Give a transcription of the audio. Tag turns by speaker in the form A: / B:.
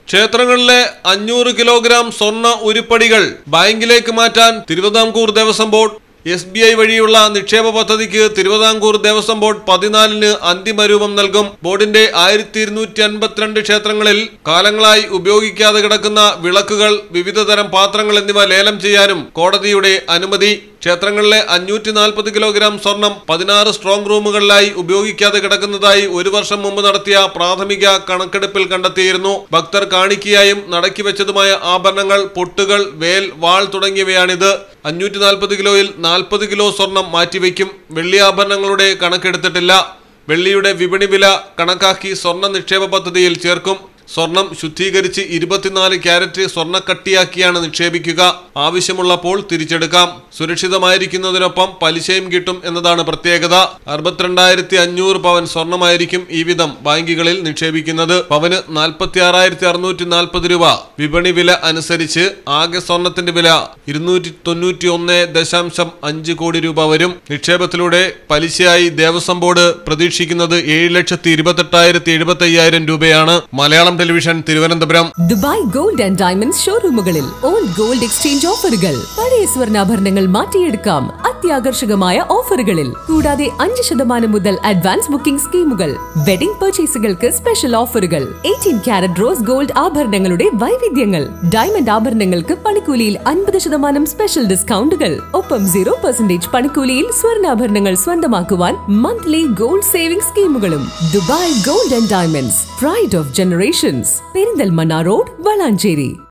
A: ക്ഷേത്രങ്ങളിലെ 500 കിലോഗ്രാം സ്വർണ്ണ ഉരുപ്പടികൾ ബാങ്കിലേക്ക് മാറ്റാൻ തിരുവിതാംകൂർ ദേവസ്വം ബോർഡ്. SBI വഴിയുള്ള നിക്ഷേപ പദ്ധതിക്ക് തിരുവിതാംകൂർ ദേവസ്വം ബോർഡ് 14-ന് അന്തിമ രൂപം നൽകും. ബോർഡിന്റെ 1252 ക്ഷേത്രങ്ങളിൽ കാലങ്ങളായി ഉപയോഗിക്കാതെ കിടക്കുന്ന വിളക്കുകൾ, വിവിധതരം പാത്രങ്ങൾ എന്നിവ ലേലം ചെയ്യാനും കോടതിയുടെ അനുമതി. ക്ഷേത്രങ്ങളിലെ 540 കിലോഗ്രാം സ്വർണം 16 സ്ട്രോങ് റൂമുകളിലായി ഉപയോഗിക്കാതെ കിടക്കുന്നതായി 1 വർഷം മുമ്പ് നടത്തിയ പ്രാഥമിക കണക്കെടുപ്പിൽ കണ്ടെത്തിയിരുന്നു. ഭക്തർ കാണിക്കയായും നടക്കി വെച്ചതുമായ ആഭരണങ്ങൾ, പൊട്ടുകൾ, വേൽ, വാൾ തുടങ്ങിയവയാണിത്. 540 കിലോയിൽ 40 കിലോ സ്വർണം മാറ്റിവെക്കും. വെള്ളി ആഭരണങ്ങളുടെ കണക്കെടുത്തിട്ടില്ല. വെള്ളിയുടെ വിപണി വില കണക്കാക്കി സ്വർണ്ണ നിക്ഷേപ പദ്ധതിയിൽ ചേർക്കും. സ്വർണം ശുദ്ധീകരിച്ച് 24 ക്യാരറ്റ് സ്വർണ്ണക്കട്ടിയാക്കിയാണ് നിക്ഷേപിക്കുക. ആവശ്യമുള്ളപ്പോൾ തിരിച്ചെടുക്കാം. സുരക്ഷിതമായിരിക്കുന്നതിനൊപ്പം പലിശയും കിട്ടും എന്നതാണ് പ്രത്യേകത. 62,500 പവൻ സ്വർണമായിരിക്കും ഈ വിധം ബാങ്കുകളിൽ നിക്ഷേപിക്കുന്നത്. പവന് 46,640 രൂപ. വിപണി വില അനുസരിച്ച് ആകെ സ്വർണത്തിന്റെ വില 291.5 കോടി രൂപ വരും. നിക്ഷേപത്തിലൂടെ പലിശയായി ദേവസ്വം ബോർഡ് പ്രതീക്ഷിക്കുന്നത് 7,28,075 രൂപയാണ്. Malayalam television, Thiruvananthapuram.
B: Dubai gold and diamonds ഷോറൂമുകളിൽ ഓൾഡ് ഗോൾഡ് എക്സ്ചേഞ്ച് ഓഫറുകൾ. പഴയ സ്വർണ്ണാഭരണങ്ങൾ മാറ്റിയെടുക്കാം അത്യാകർഷകമായ ഓഫറുകളിൽ. കൂടാതെ 5% മുതൽ അഡ്വാൻസ് ബുക്കിംഗ് സ്കീമുകൾ. വെഡിംഗ് പർച്ചേസുകൾക്ക് സ്പെഷ്യൽ ഓഫറുകൾ. 18 ക്യാരറ്റ് റോസ് ഗോൾഡ് ആഭരണങ്ങളുടെ വൈവിധ്യങ്ങൾ. ഡയമണ്ട് ആഭരണങ്ങൾക്ക് പണിക്കൂലിയിൽ 50% സ്പെഷ്യൽ ഡിസ്കൗണ്ടുകൾ. ഒപ്പം 0% പണിക്കൂലിയിൽ സ്വർണ്ണാഭരണങ്ങൾ സ്വന്തമാക്കുവാൻ മന്ത്ലി ഗോൾഡ് സേവിംഗ് സ്കീമുകളും. Dubai gold and diamonds, pride of generation. Perinthalmanna road, Valanchery.